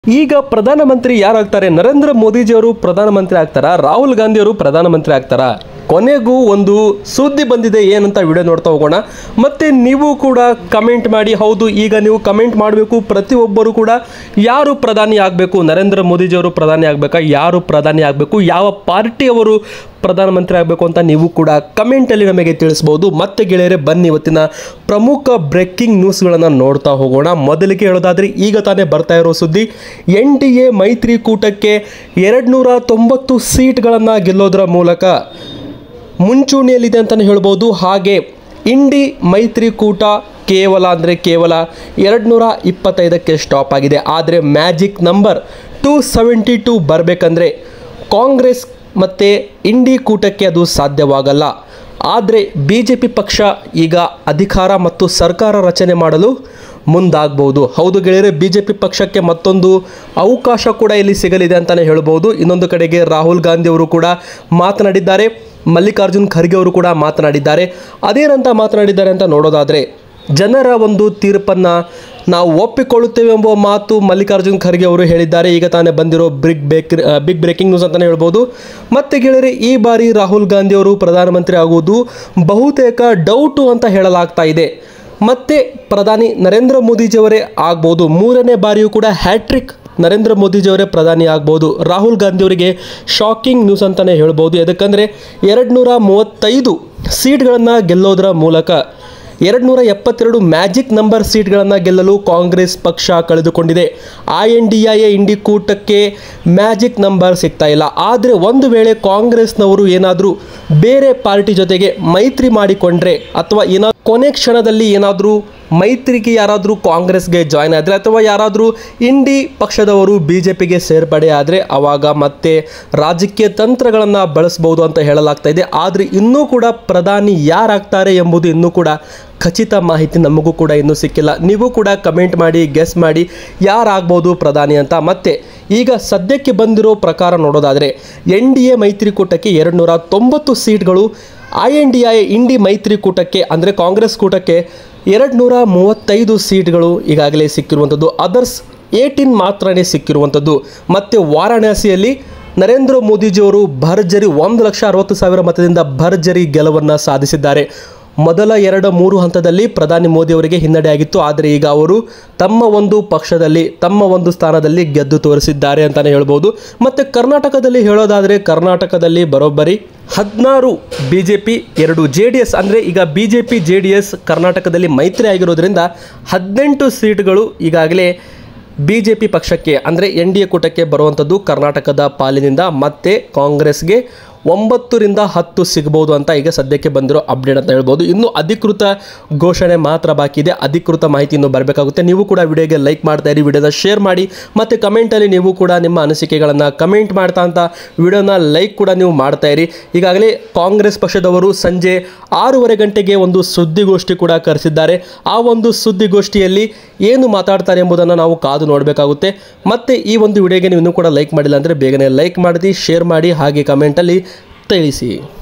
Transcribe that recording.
ಈಗ ಪ್ರಧಾನಮಂತ್ರಿ ಯಾರಾಗ್ತಾರೆ? ನರೇಂದ್ರ ಮೋದಿಜಿಯವರು ಪ್ರಧಾನಮಂತ್ರಿ ಆಗ್ತಾರಾ? ರಾಹುಲ್ ಗಾಂಧಿಯವರು ಪ್ರಧಾನಮಂತ್ರಿ ಆಗ್ತಾರಾ? ಕೊನೆಗೂ ಒಂದು ಸುದ್ದಿ ಬಂದಿದೆ, ಏನಂತ ವಿಡಿಯೋ ನೋಡ್ತಾ ಹೋಗೋಣ. ಮತ್ತೆ ನೀವು ಕೂಡ ಕಮೆಂಟ್ ಮಾಡಿ. ಹೌದು, ಈಗ ನೀವು ಕಮೆಂಟ್ ಮಾಡಬೇಕು. ಪ್ರತಿಯೊಬ್ಬರು ಕೂಡ ಯಾರು ಪ್ರಧಾನಿ ಆಗಬೇಕು? ನರೇಂದ್ರ ಮೋದಿಜಿಯವರು ಪ್ರಧಾನಿ ಆಗಬೇಕಾ? ಯಾರು ಪ್ರಧಾನಿ ಆಗಬೇಕು? ಯಾವ ಪಾರ್ಟಿಯವರು ಪ್ರಧಾನಮಂತ್ರಿ ಆಗಬೇಕು ಅಂತ ನೀವು ಕೂಡ ಕಮೆಂಟಲ್ಲಿ ನಮಗೆ ತಿಳಿಸ್ಬೋದು. ಮತ್ತೆ ಗೆಳೆಯರೆ, ಬನ್ನಿ ಇವತ್ತಿನ ಪ್ರಮುಖ ಬ್ರೇಕಿಂಗ್ ನ್ಯೂಸ್ಗಳನ್ನು ನೋಡ್ತಾ ಹೋಗೋಣ. ಮೊದಲಿಗೆ ಹೇಳೋದಾದರೆ, ಈಗ ತಾನೇ ಬರ್ತಾ ಇರೋ ಸುದ್ದಿ, NDA ಮೈತ್ರಿಕೂಟಕ್ಕೆ 290 ಸೀಟ್ಗಳನ್ನು ಗೆಲ್ಲೋದರ ಮೂಲಕ ಮುಂಚೂಣಿಯಲ್ಲಿದೆ ಅಂತಲೇ ಹೇಳ್ಬೋದು. ಹಾಗೆ ಇಂಡಿ ಮೈತ್ರಿಕೂಟ ಕೇವಲ 225ಕ್ಕೆ ಸ್ಟಾಪ್ ಆಗಿದೆ. ಆದರೆ ಮ್ಯಾಜಿಕ್ ನಂಬರ್ 272 ಬರಬೇಕಂದ್ರೆ ಕಾಂಗ್ರೆಸ್ ಮತ್ತು ಇಂಡಿ ಕೂಟಕ್ಕೆ ಅದು ಸಾಧ್ಯವಾಗಲ್ಲ. ಆದರೆ BJP ಪಕ್ಷ ಈಗ ಅಧಿಕಾರ ಮತ್ತು ಸರ್ಕಾರ ರಚನೆ ಮಾಡಲು ಮುಂದಾಗಬಹುದು. ಹೌದು ಗೆಳೆಯರೆ, BJP ಪಕ್ಷಕ್ಕೆ ಮತ್ತೊಂದು ಅವಕಾಶ ಕೂಡ ಇಲ್ಲಿ ಸಿಗಲಿದೆ ಅಂತಲೇ ಹೇಳ್ಬೋದು. ಇನ್ನೊಂದು ಕಡೆಗೆ ರಾಹುಲ್ ಗಾಂಧಿ ಅವರು ಕೂಡ ಮಾತನಾಡಿದ್ದಾರೆ, ಮಲ್ಲಿಕಾರ್ಜುನ್ ಖರ್ಗೆ ಅವರು ಕೂಡ ಮಾತನಾಡಿದ್ದಾರೆ. ಅದೇನಂತ ಮಾತನಾಡಿದ್ದಾರೆ ಅಂತ ನೋಡೋದಾದರೆ, ಜನರ ಒಂದು ತೀರ್ಪನ್ನು ನಾವು ಒಪ್ಪಿಕೊಳ್ಳುತ್ತೇವೆ ಎಂಬ ಮಾತು ಮಲ್ಲಿಕಾರ್ಜುನ್ ಖರ್ಗೆ ಅವರು ಹೇಳಿದ್ದಾರೆ. ಈಗ ತಾನೇ ಬಂದಿರೋ ಬಿಗ್ ಬ್ರೇಕಿಂಗ್ ನ್ಯೂಸ್ ಅಂತಲೇ ಹೇಳ್ಬೋದು. ಮತ್ತೆ ಗೆಳೆಯರೆ, ಈ ಬಾರಿ ರಾಹುಲ್ ಗಾಂಧಿ ಅವರು ಪ್ರಧಾನಮಂತ್ರಿ ಆಗುವುದು ಬಹುತೇಕ ಡೌಟು ಅಂತ ಹೇಳಲಾಗ್ತಾ ಇದೆ. ಮತ್ತೆ ಪ್ರಧಾನಿ ನರೇಂದ್ರ ಮೋದಿಜಿಯವರೇ ಆಗ್ಬೋದು. 3ನೇ ಬಾರಿಯೂ ಕೂಡ ಹ್ಯಾಟ್ರಿಕ್ ನರೇಂದ್ರ ಮೋದಿಜಿಯವರೇ ಪ್ರಧಾನಿ ಆಗ್ಬೋದು. ರಾಹುಲ್ ಗಾಂಧಿ ಅವರಿಗೆ ಶಾಕಿಂಗ್ ನ್ಯೂಸ್ ಅಂತಲೇ ಹೇಳ್ಬೋದು. ಯಾಕಂದರೆ 235 ಸೀಟ್ಗಳನ್ನು ಗೆಲ್ಲೋದರ ಮೂಲಕ 272 ಮ್ಯಾಜಿಕ್ ನಂಬರ್ ಸೀಟ್ಗಳನ್ನು ಗೆಲ್ಲಲು ಕಾಂಗ್ರೆಸ್ ಪಕ್ಷ ಕಳೆದುಕೊಂಡಿದೆ. INDA ಇಂಡಿ ಕೂಟಕ್ಕೆ ಮ್ಯಾಜಿಕ್ ನಂಬರ್ ಸಿಗ್ತಾ ಇಲ್ಲ. ಆದರೆ ಒಂದು ವೇಳೆ ಕಾಂಗ್ರೆಸ್ನವರು ಏನಾದರೂ ಬೇರೆ ಪಾರ್ಟಿ ಜೊತೆಗೆ ಮೈತ್ರಿ ಮಾಡಿಕೊಂಡ್ರೆ, ಅಥವಾ ಕೊನೆ ಕ್ಷಣದಲ್ಲಿ ಏನಾದರೂ ಮೈತ್ರಿಗೆ ಯಾರಾದರೂ ಕಾಂಗ್ರೆಸ್ಗೆ ಜಾಯ್ನ್ ಆದರೆ, ಅಥವಾ ಯಾರಾದರೂ ಇಂಡಿ ಪಕ್ಷದವರು BJPಗೆ ಸೇರ್ಪಡೆ ಆದರೆ, ಆವಾಗ ಮತ್ತೆ ರಾಜಕೀಯ ತಂತ್ರಗಳನ್ನು ಬಳಸ್ಬೋದು ಅಂತ ಹೇಳಲಾಗ್ತಾ ಇದೆ. ಆದರೆ ಇನ್ನೂ ಕೂಡ ಪ್ರಧಾನಿ ಯಾರಾಗ್ತಾರೆ ಎಂಬುದು ಇನ್ನೂ ಕೂಡ ಖಚಿತ ಮಾಹಿತಿ ನಮಗೂ ಕೂಡ ಇನ್ನೂ ಸಿಕ್ಕಿಲ್ಲ. ನೀವು ಕೂಡ ಕಮೆಂಟ್ ಮಾಡಿ, ಗೆಸ್ ಮಾಡಿ ಯಾರಾಗ್ಬೋದು ಪ್ರಧಾನಿ ಅಂತ. ಮತ್ತು ಈಗ ಸದ್ಯಕ್ಕೆ ಬಂದಿರೋ ಪ್ರಕಾರ ನೋಡೋದಾದರೆ, NDA ಮೈತ್ರಿಕೂಟಕ್ಕೆ 290 ಸೀಟ್ಗಳು, INDA ಇಂಡಿ ಮೈತ್ರಿಕೂಟಕ್ಕೆ ಅಂದರೆ ಕಾಂಗ್ರೆಸ್ ಕೂಟಕ್ಕೆ 235 ಸೀಟ್ಗಳು ಈಗಾಗಲೇ ಸಿಕ್ಕಿರುವಂಥದ್ದು. ಅದರ್ಸ್ 18 ಮಾತ್ರನೇ ಸಿಕ್ಕಿರುವಂಥದ್ದು. ಮತ್ತು ವಾರಾಣಸಿಯಲ್ಲಿ ನರೇಂದ್ರ ಮೋದಿಜಿಯವರು ಭರ್ಜರಿ 1,60,000 ಮತದಿಂದ ಭರ್ಜರಿ ಗೆಲುವನ್ನು ಸಾಧಿಸಿದ್ದಾರೆ. ಮೊದಲ 2-3 ಹಂತದಲ್ಲಿ ಪ್ರಧಾನಿ ಮೋದಿಯವರಿಗೆ ಹಿನ್ನಡೆಯಾಗಿತ್ತು. ಆದರೆ ಈಗ ಅವರು ತಮ್ಮ ಒಂದು ಪಕ್ಷದಲ್ಲಿ, ತಮ್ಮ ಒಂದು ಸ್ಥಾನದಲ್ಲಿ ಗೆದ್ದು ತೋರಿಸಿದ್ದಾರೆ ಅಂತಲೇ ಹೇಳ್ಬೋದು. ಮತ್ತು ಕರ್ನಾಟಕದಲ್ಲಿ ಹೇಳೋದಾದರೆ, ಕರ್ನಾಟಕದಲ್ಲಿ ಬರೋಬ್ಬರಿ 16 BJP, 2 JDS, ಅಂದರೆ ಈಗ BJP JDS ಕರ್ನಾಟಕದಲ್ಲಿ ಮೈತ್ರಿ ಆಗಿರೋದ್ರಿಂದ 18 ಸೀಟ್ಗಳು ಈಗಾಗಲೇ BJP ಪಕ್ಷಕ್ಕೆ ಅಂದರೆ NDA ಕೂಟಕ್ಕೆ ಬರುವಂಥದ್ದು ಕರ್ನಾಟಕದ ಪಾಲಿನಿಂದ. ಮತ್ತು ಕಾಂಗ್ರೆಸ್ಗೆ 9ರಿಂದ 10 ಸಿಗ್ಬೋದು ಅಂತ ಈಗ ಸದ್ಯಕ್ಕೆ ಬಂದಿರೋ ಅಪ್ಡೇಟ್ ಅಂತ ಹೇಳ್ಬೋದು. ಇನ್ನು ಅಧಿಕೃತ ಘೋಷಣೆ ಮಾತ್ರ ಬಾಕಿ ಇದೆ. ಅಧಿಕೃತ ಮಾಹಿತಿ ಇನ್ನೂ ಬರಬೇಕಾಗುತ್ತೆ. ನೀವು ಕೂಡ ವಿಡಿಯೋಗೆ ಲೈಕ್ ಮಾಡ್ತಾ ಇರಿ, ವಿಡಿಯೋನ ಶೇರ್ ಮಾಡಿ, ಮತ್ತು ಕಮೆಂಟಲ್ಲಿ ನೀವು ಕೂಡ ನಿಮ್ಮ ಅನಿಸಿಕೆಗಳನ್ನು ಕಮೆಂಟ್ ಮಾಡ್ತಾ ಅಂತ ವಿಡಿಯೋನ ಲೈಕ್ ಕೂಡ ನೀವು ಮಾಡ್ತಾ ಇರಿ. ಈಗಾಗಲೇ ಕಾಂಗ್ರೆಸ್ ಪಕ್ಷದವರು ಸಂಜೆ 6:30 ಗಂಟೆಗೆ ಒಂದು ಸುದ್ದಿಗೋಷ್ಠಿ ಕೂಡ ಕರೆಸಿದ್ದಾರೆ. ಆ ಒಂದು ಸುದ್ದಿಗೋಷ್ಠಿಯಲ್ಲಿ ಏನು ಮಾತಾಡ್ತಾರೆ ಎಂಬುದನ್ನು ನಾವು ಕಾದು ನೋಡಬೇಕಾಗುತ್ತೆ. ಮತ್ತು ಈ ಒಂದು ವಿಡಿಯೋಗೆ ನೀವು ಇನ್ನೂ ಕೂಡ ಲೈಕ್ ಮಾಡಿಲ್ಲ ಅಂದರೆ ಬೇಗನೆ ಲೈಕ್ ಮಾಡಿ, ಶೇರ್ ಮಾಡಿ, ಹಾಗೆ ಕಮೆಂಟಲ್ಲಿ ತಿಳಿಸಿ.